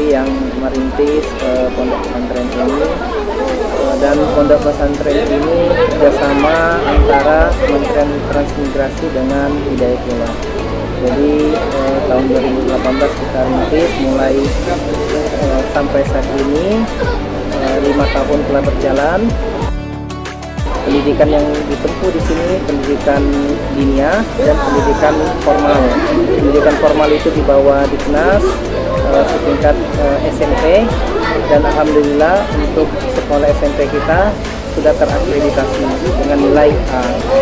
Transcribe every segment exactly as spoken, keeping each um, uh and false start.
santri yang merintis uh, pondok pesantren ini, uh, dan pondok pesantren ini kerjasama antara Kementerian Transmigrasi dengan Hidayatullah. Jadi uh, tahun dua ribu delapan belas kita rintis, mulai uh, sampai saat ini uh, lima tahun telah berjalan. Pendidikan yang ditempuh di sini pendidikan diniyah dan pendidikan formal. Pendidikan formal itu di bawah Diknas uh, setingkat uh, S M P, dan alhamdulillah untuk sekolah S M P kita sudah terakreditasi dengan nilai A.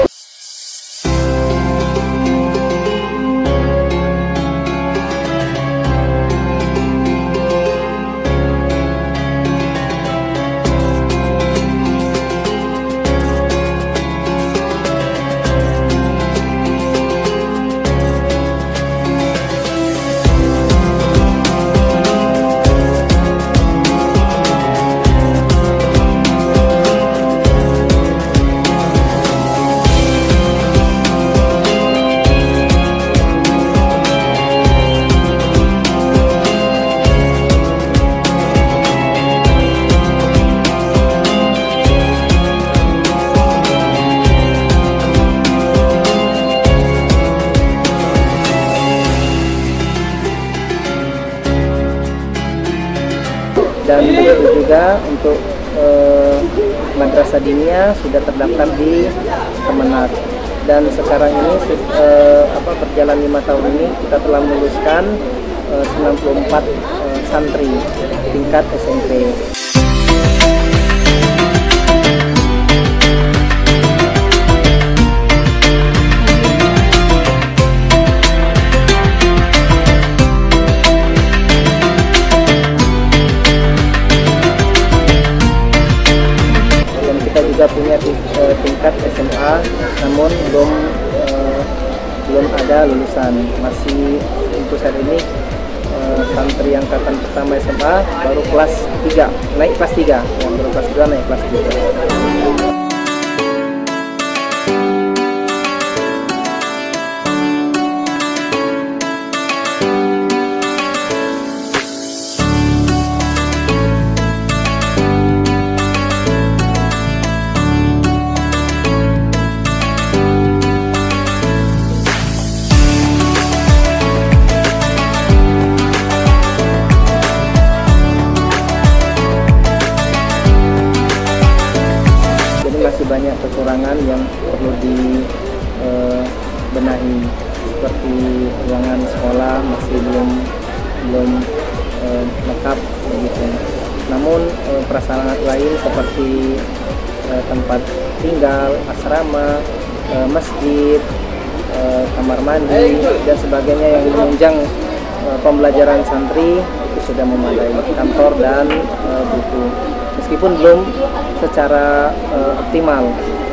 Dan begitu juga untuk eh, madrasah diniyah sudah terdaftar di Kemenak, dan sekarang ini eh, apa berjalan lima tahun ini kita telah meluluskan eh, sembilan puluh empat eh, santri tingkat S M P. Juga punya tingkat S M A, namun belum eh, belum ada lulusan. Masih untuk saat ini eh, santri angkatan pertama S M A baru kelas tiga, naik kelas tiga, yang baru kelas dua naik kelas tiga. Banyak kekurangan yang perlu dibenahi, eh, seperti ruangan sekolah masih belum belum eh, lengkap begitu. Namun eh, prasarana lain seperti eh, tempat tinggal, asrama, eh, masjid, eh, kamar mandi dan sebagainya yang menunjang eh, pembelajaran santri itu sudah memadai, kantor dan eh, buku. Meskipun belum secara uh, optimal.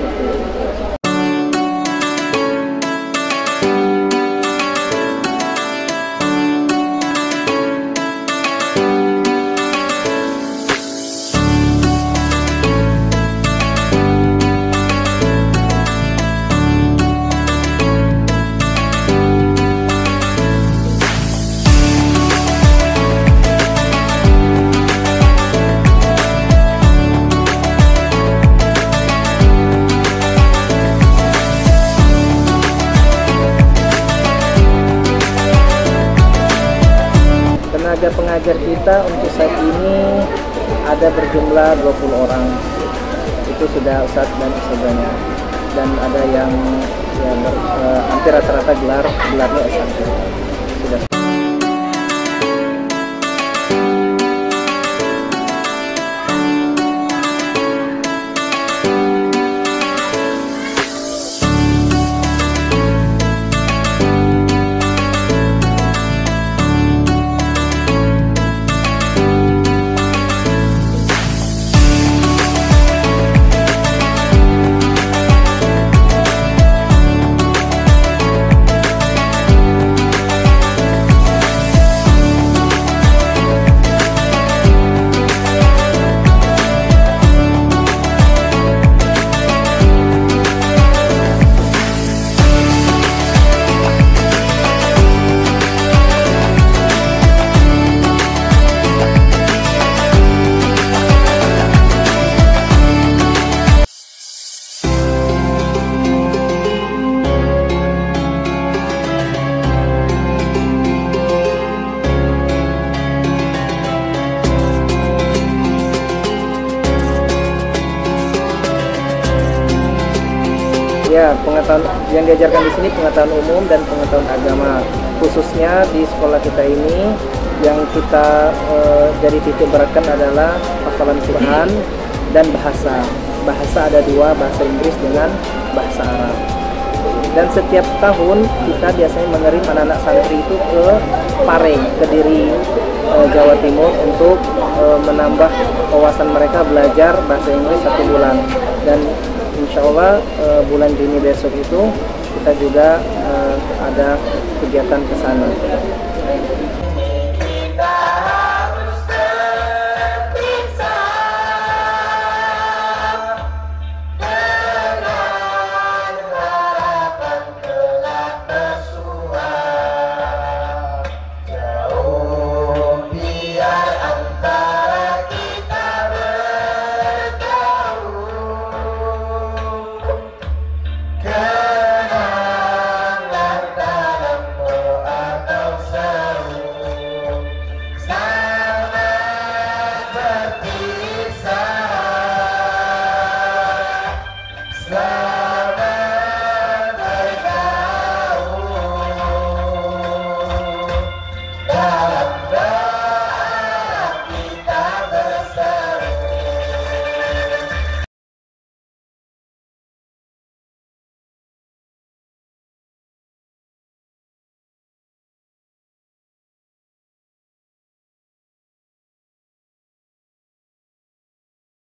Tenaga pengajar kita untuk saat ini ada berjumlah dua puluh orang. Itu sudah ustadz dan ustadzanya, dan ada yang ya, ber, eh, hampir rata-rata gelar gelarnya S satu. Sudah. Ya, pengetahuan yang diajarkan di sini pengetahuan umum dan pengetahuan agama. Khususnya di sekolah kita ini yang kita eh, jadi titik beratkan adalah hafalan Quran dan bahasa. Bahasa ada dua, bahasa Inggris dengan bahasa Arab. Dan setiap tahun kita biasanya mengirim anak-anak santri itu ke Pare, Kediri, eh, Jawa Timur untuk eh, menambah wawasan mereka belajar bahasa Inggris satu bulan. Dan insya Allah uh, bulan Juni besok itu kita juga uh, ada kegiatan ke sana.